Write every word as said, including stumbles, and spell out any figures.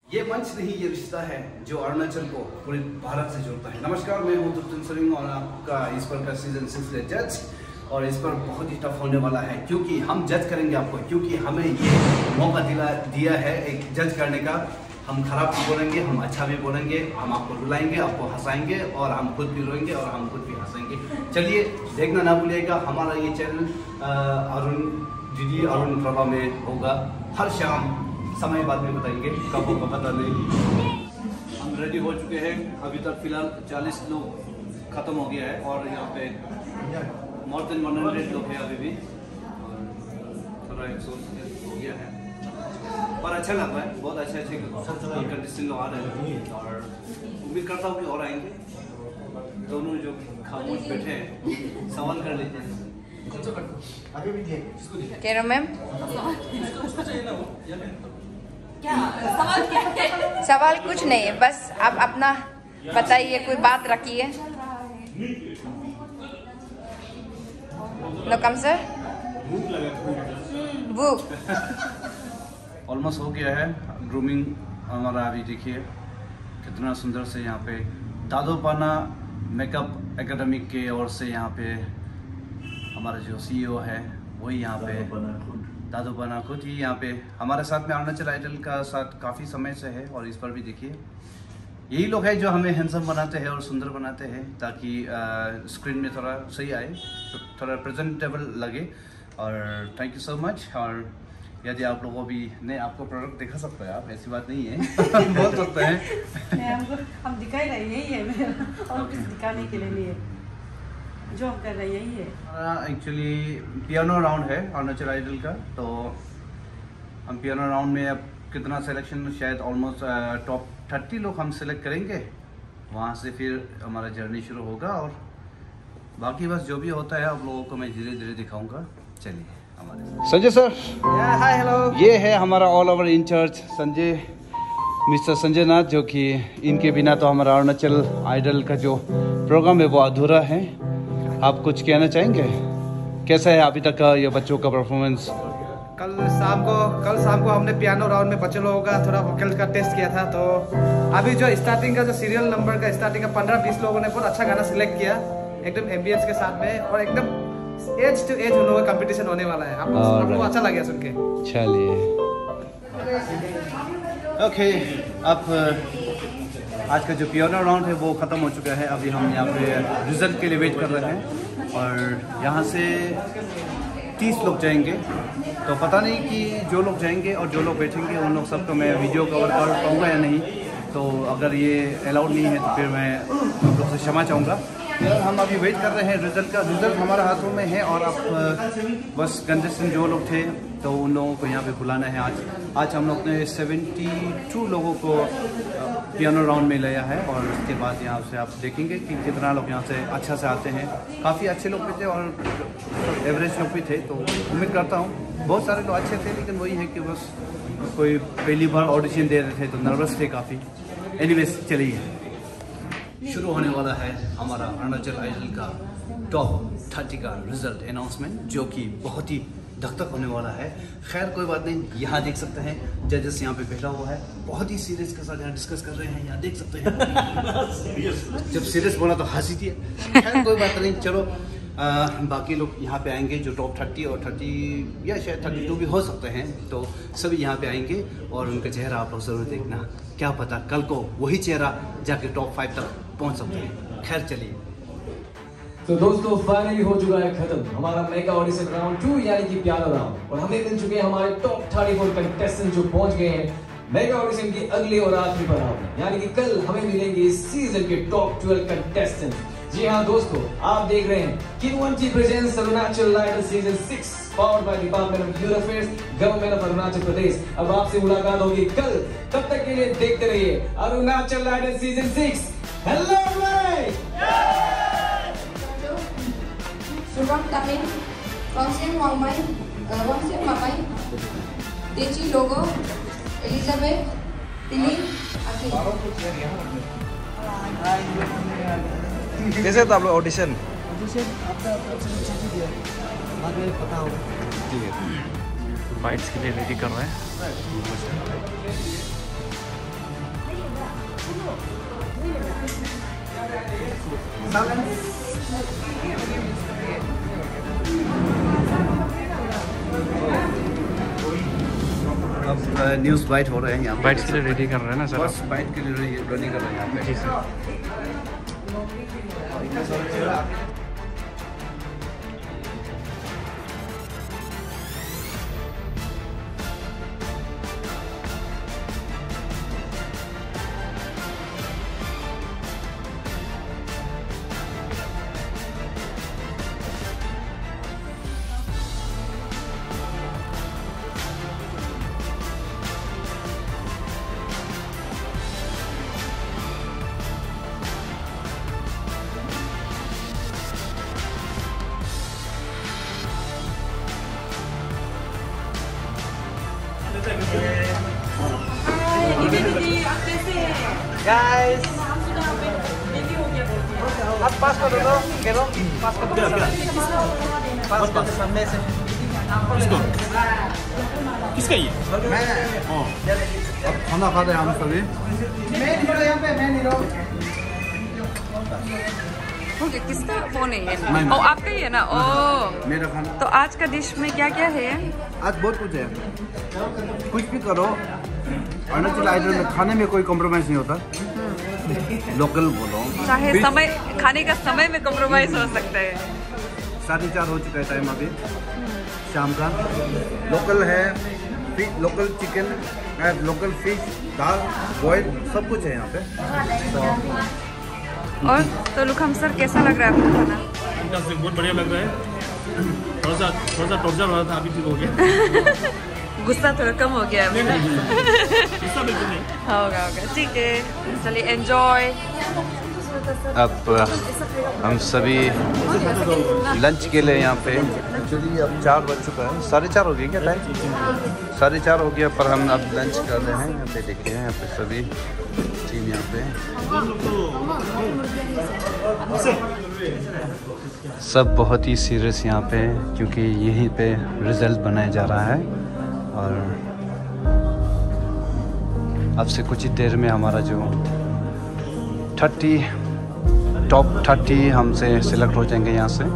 ये मंच नहीं, ये रिश्ता है जो अरुणाचल को पूरे भारत से जोड़ता है। नमस्कार, मैं हूं तुर्तुन सरिंग और आपका इस पर का सीजन सिक्स का जज। और इस पर बहुत ही टफ होने वाला है क्योंकि हम जज करेंगे आपको, क्योंकि हमें ये मौका दिला दिया है एक जज करने का। हम खराब भी बोलेंगे, हम अच्छा भी बोलेंगे, हम आपको रुलाएंगे, आपको हंसाएंगे और हम खुद भी रोएंगे और हम खुद भी हंसेंगे। चलिए देखना ना भूलिएगा, हमारा ये चैनल अरुण दीदी अरुण प्रभा में होगा। हर शाम समय बाद में बताएंगे, कब होगा पता नहीं। हम रेडी हो चुके हैं, अभी तक फिलहाल चालीस लोग खत्म हो गया है और यहाँ पे मोर देन वन हंड्रेड लोग हैं अभी भी, और थोड़ा एक्सोस हो गया है पर अच्छा लग रहा है। बहुत अच्छे अच्छे कंटेस्टेंट लोग आ रहे हैं और उम्मीद करता हूँ कि और आएंगे। दोनों जो खामोश बैठे हैं सवाल कर लेते हैं। कह रहा मैम क्या सवाल क्या है? सवाल कुछ नहीं है, बस आप अपना बताइए, कोई बात रखिए। नो कम सर, भूख ऑलमोस्ट हो गया है ग्रूमिंग हमारा। अभी देखिए कितना सुंदर से यहाँ पे दादोपाना मेकअप एकेडमिक के ओर से यहाँ पे हमारा जो सीईओ है वही यहाँ पे दादोपाना खुद ही यहाँ पे हमारे साथ में अरुणाचल आइडल का साथ काफ़ी समय से है। और इस पर भी देखिए यही लोग हैं जो हमें हैंडसम बनाते हैं और सुंदर बनाते हैं ताकि स्क्रीन में थोड़ा सही आए, तो थोड़ा प्रेजेंटेबल लगे। और थैंक यू सो मच। और यदि आप लोगों भी नहीं, आपको प्रोडक्ट दिखा सकते हैं आप, ऐसी बात नहीं है बोल सकते हैं। हमको हम दिखा ही रहे यही है और कुछ दिखाने के लिए नहीं है, जो हम कर रहे हैं यही है। एक्चुअली पियानो राउंड है अरुणाचल आइडल का, तो हम पियानो राउंड में अब कितना सिलेक्शन, शायद ऑलमोस्ट टॉप थर्टी लोग हम सिलेक्ट करेंगे। वहाँ से फिर हमारा जर्नी शुरू होगा और बाकी बस जो भी होता है आप लोगों को मैं धीरे धीरे दिखाऊंगा। चलिए हमारे संजय सर, हाय हेलो। ये है हमारा all over incharge Sanjay, mister Sanjay Nath, जो कि इनके बिना तो हमारा अरुणाचल आइडल का जो प्रोग्राम है वो अधूरा है। आप कुछ कहना चाहेंगे? कैसा है अभी तक का ये बच्चों का परफॉर्मेंस? कल शाम को कल शाम को हमने पियानो राउंड में बच्चे लोगों का थोड़ा वोकल का टेस्ट किया था, तो अभी जो स्टार्टिंग का जो सीरियल नंबर का स्टार्टिंग का पंद्रह बीस लोगों ने बहुत अच्छा गाना सिलेक्ट किया, एकदम एम्बियंस के साथ में, और एकदम एज टू एज उन लोगों का कंपटीशन होने वाला है। आप आप लोगों को अच्छा लगा सुन के? चलिए ओके, अब आज का जो पियानो राउंड है वो ख़त्म हो चुका है। अभी हम यहाँ पे रिजल्ट के लिए वेट कर रहे हैं और यहाँ से तीस लोग जाएंगे, तो पता नहीं कि जो लोग जाएंगे और जो लोग बैठेंगे उन लोग सबको मैं वीडियो कवर कर पाऊँगा या नहीं। तो अगर ये अलाउड नहीं है तो फिर मैं आप लोग से क्षमा चाहूँगा। हम अभी वेट कर रहे हैं रिजल्ट का। रिजल्ट हमारे हाथों में है और अब बस कंटेस्टेंट जो लोग थे तो उन लोगों को यहाँ पे बुलाना है। आज आज हम लोग ने बहत्तर लोगों को पियानो राउंड में लिया है और उसके बाद यहाँ से आप देखेंगे कि कितना लोग यहाँ से अच्छा से आते हैं। काफ़ी अच्छे लोग भी थे और एवरेज लोग भी थे, तो उम्मीद करता हूँ बहुत सारे लोग अच्छे थे, लेकिन वही है कि बस कोई पहली बार ऑडिशन दे रहे थे तो नर्वस थे काफ़ी। एनीवेज चलिए शुरू होने वाला है हमारा अरुणाचल आइडल का टॉप थर्टी का रिजल्ट अनाउंसमेंट, जो कि बहुत ही धक धक होने वाला है। खैर कोई बात नहीं, यहाँ देख सकते हैं जजेस यहाँ पे बैठा हुआ है, बहुत ही सीरियस के साथ यहाँ डिस्कस कर रहे हैं। यहाँ देख सकते हैं जब सीरियस बोला तो हंसी थी। खैर कोई बात नहीं, चलो आ, बाकी लोग यहाँ पे आएंगे जो टॉप थर्टी और थर्टी या शायद थर्टी टू भी हो सकते हैं, तो सभी यहाँ पे आएंगे और उनका चेहरा आप लोग जरूर देखना। क्या पता कल को वही चेहरा जाके टॉप फाइव तक पहुँच सकते हैं। खैर चलिए, तो दोस्तों फाइनली हो चुका है खत्म हमारा मेगा ऑडिशन राउंड टू यानी कि पियानो राउंड, और हमें मिल चुके हैं हमारे टॉप थर्टी फोर कंटेस्टेंट जो पहुंच गए हैं मेगा ऑडिशन की अगले और आखिरी पड़ाव में, यानी कि कल हमें मिलेंगे इस सीजन के टॉप ट्वेल्व कंटेस्टेंट। जी हाँ दोस्तों, आप देख रहे हैं किनवंची presents Arunachal idol season six powered by department of youth affairs government of Arunachal Pradesh. अब आपसे मुलाकात होगी कल, तब तक के लिए देखते रहिए Arunachal idol season six. Hello From Tamin, Wangxian Wangmai, Wangxian Mamai, Dechi Logo, Elizabeth, Tilly, कैसे था आप लोग ऑडिशन? ऑडिशन आपका अच्छा दिया, आगे पता होगा। ठीक है, बाइट्स के लिए रेडी कर रहे हैं। अब न्यूज़ बाइट हो रहे हैं यहाँ पे। बाइट के लिए रेडी कर रहे हैं ना सर? बस बाइट के लिए रेडी कर रहे हैं यहाँ पे। जी सर। गाइस आप पास कर दो, करो पास कर दो। पास पास सामने से किसको किसका ये अब खाना खा रहे हैं हम सभी। मैं हीरो यहाँ पे, मैं हीरो। ओके, किसका फोन है ये? मैं- ओ, आपका ही है ना? ओ, मेरा खाना तो आज का डिश में क्या क्या है? आज बहुत कुछ है। कुछ भी करो, अरुणाचल आइडल में खाने में कोई कॉम्प्रोमाइज नहीं होता। लोकल बोलो, चाहे फिश- समय, खाने का समय में कॉम्प्रोमाइज हो सकता है। साढ़े चार हो चुका है टाइम अभी शाम का। लोकल है, fish, local chicken, local fish, दाल, बॉयल, सब कुछ है यहाँ पे। और तो लुखम सर, कैसा लग रहा है आपका खाना? इनका से बहुत बढ़िया लग रहा है। थोड़ा सा थोड़ा सा टॉर्चर हो रहा था, अभी ठीक हो गया। गुस्सा थोड़ा कम हो गया अभी ना? गुस्सा बिल्कुल नहीं। होगा होगा, ठीक है, चलिए एंजॉय। अब हम सभी लंच के लिए यहाँ पे, एक्चुअली अब चार बज चुका है, साढ़े चार हो गया क्या टाइम? साढ़े चार हो गया, पर हम अब लंच कर रहे हैं। यहाँ पे देखिए, यहाँ पे सभी टीम यहाँ पे सब बहुत ही सीरियस यहाँ पे, क्योंकि यहीं पे रिजल्ट बनाया जा रहा है। और अब से कुछ ही देर में हमारा जो थर्टी टॉप थर्टी हमसे सिलेक्ट हो जाएंगे यहाँ से।